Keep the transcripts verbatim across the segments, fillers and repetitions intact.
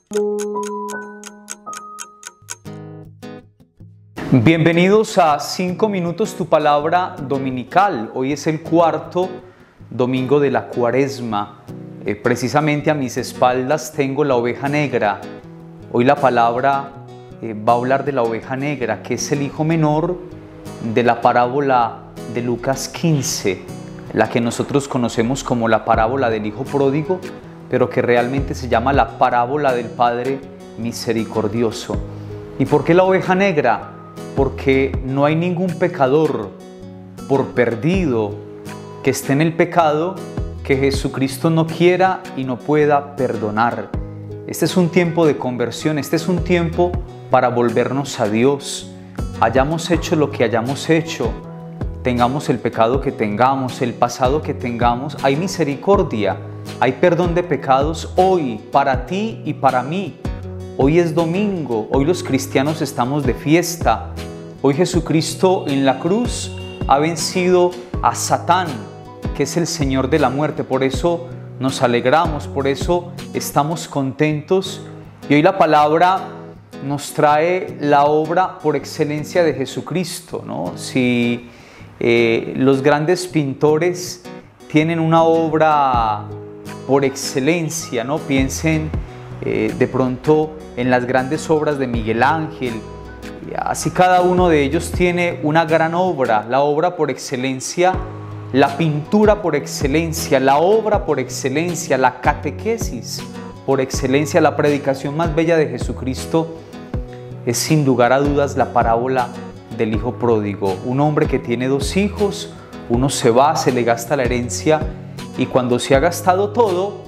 Bienvenidos a cinco minutos tu palabra dominical. Hoy es el cuarto domingo de la Cuaresma. Eh, precisamente a mis espaldas tengo la oveja negra. Hoy la palabra eh, va a hablar de la oveja negra, que es el hijo menor de la parábola de Lucas quince, la que nosotros conocemos como la parábola del hijo pródigo, pero que realmente se llama la parábola del Padre misericordioso. ¿Y por qué la oveja negra? Porque no hay ningún pecador, por perdido que esté en el pecado, que Jesucristo no quiera y no pueda perdonar. Este es un tiempo de conversión, este es un tiempo para volvernos a Dios. Hayamos hecho lo que hayamos hecho, tengamos el pecado que tengamos, el pasado que tengamos, hay misericordia, hay perdón de pecados hoy para ti y para mí. Hoy es domingo, hoy los cristianos estamos de fiesta. Hoy Jesucristo en la cruz ha vencido a Satán, que es el Señor de la muerte. Por eso nos alegramos, por eso estamos contentos. Y hoy la palabra nos trae la obra por excelencia de Jesucristo, ¿no? Si eh, los grandes pintores tienen una obra por excelencia, ¿no? Piensen eh, de pronto en las grandes obras de Miguel Ángel. Así cada uno de ellos tiene una gran obra, la obra por excelencia, la pintura por excelencia, la obra por excelencia, la catequesis por excelencia, la predicación más bella de Jesucristo es sin lugar a dudas la parábola del hijo pródigo. Un hombre que tiene dos hijos, uno se va, se le gasta la herencia y cuando se ha gastado todo,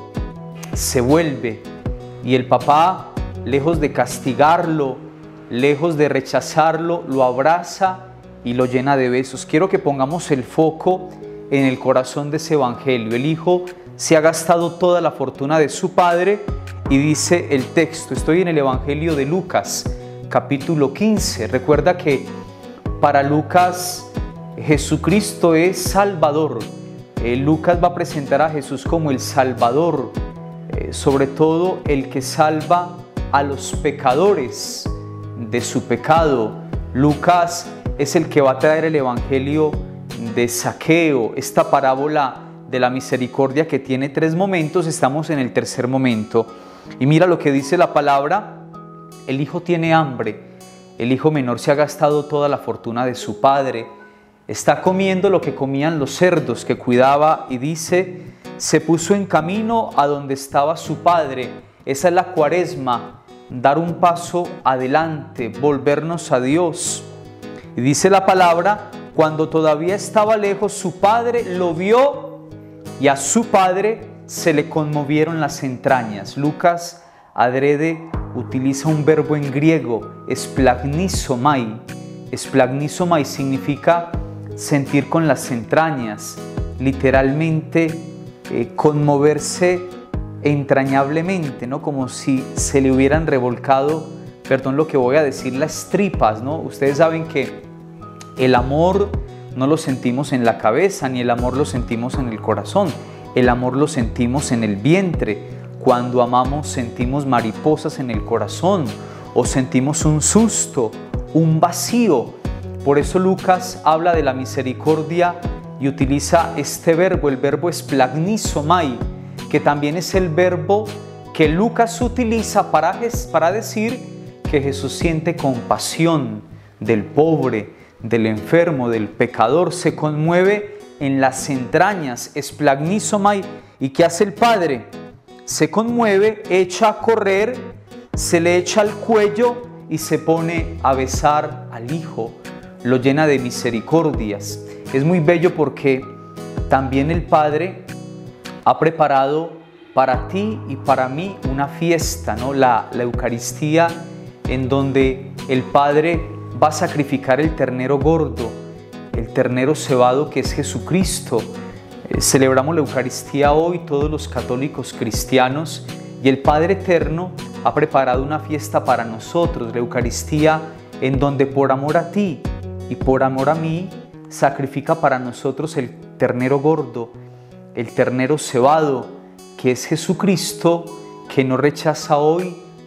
se vuelve y el papá, lejos de castigarlo, lejos de rechazarlo, lo abraza y lo llena de besos. Quiero que pongamos el foco en el corazón de ese evangelio. El hijo se ha gastado toda la fortuna de su padre y dice el texto, estoy en el evangelio de Lucas, capítulo quince. Recuerda que para Lucas Jesucristo es Salvador. Eh, Lucas va a presentar a Jesús como el Salvador, eh, sobre todo el que salva a los pecadores de su pecado. Lucas es el que va a traer el evangelio de Zaqueo, esta parábola de la misericordia que tiene tres momentos. Estamos en el tercer momento y mira lo que dice la palabra. El hijo tiene hambre, el hijo menor se ha gastado toda la fortuna de su padre, está comiendo lo que comían los cerdos que cuidaba y dice, se puso en camino a donde estaba su padre. Esa es la Cuaresma, dar un paso adelante, volvernos a Dios. Y dice la palabra, cuando todavía estaba lejos, su padre lo vio y a su padre se le conmovieron las entrañas. Lucas adrede utiliza un verbo en griego, esplagnizomai. Esplagnizomai significa sentir con las entrañas, literalmente eh, conmoverse entrañablemente, ¿no? Como si se le hubieran revolcado, perdón lo que voy a decir, las tripas, ¿no? Ustedes saben que el amor no lo sentimos en la cabeza, ni el amor lo sentimos en el corazón, el amor lo sentimos en el vientre. Cuando amamos sentimos mariposas en el corazón o sentimos un susto, un vacío. Por eso Lucas habla de la misericordia y utiliza este verbo, el verbo esplagnizomai, que también es el verbo que Lucas utiliza para, para decir que Jesús siente compasión del pobre, del enfermo, del pecador, se conmueve en las entrañas, esplagnizomai. ¿Y qué hace el Padre? Se conmueve, echa a correr, se le echa al cuello y se pone a besar al Hijo, lo llena de misericordias. Es muy bello porque también el Padre ha preparado para ti y para mí una fiesta, ¿no? La, la Eucaristía, en donde el Padre va a sacrificar el ternero gordo, el ternero cebado que es Jesucristo. Eh, celebramos la Eucaristía hoy todos los católicos cristianos y el Padre Eterno ha preparado una fiesta para nosotros, la Eucaristía, en donde por amor a ti y por amor a mí sacrifica para nosotros el ternero gordo, el ternero cebado, que es Jesucristo, que no rechaza hoy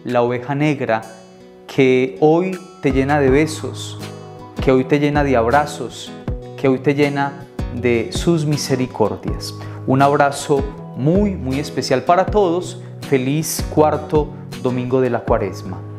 la oveja negra que hoy te llena de besos, que hoy te llena de abrazos, que hoy te llena de sus misericordias. Un abrazo muy, muy especial para todos. Feliz cuarto domingo de la Cuaresma.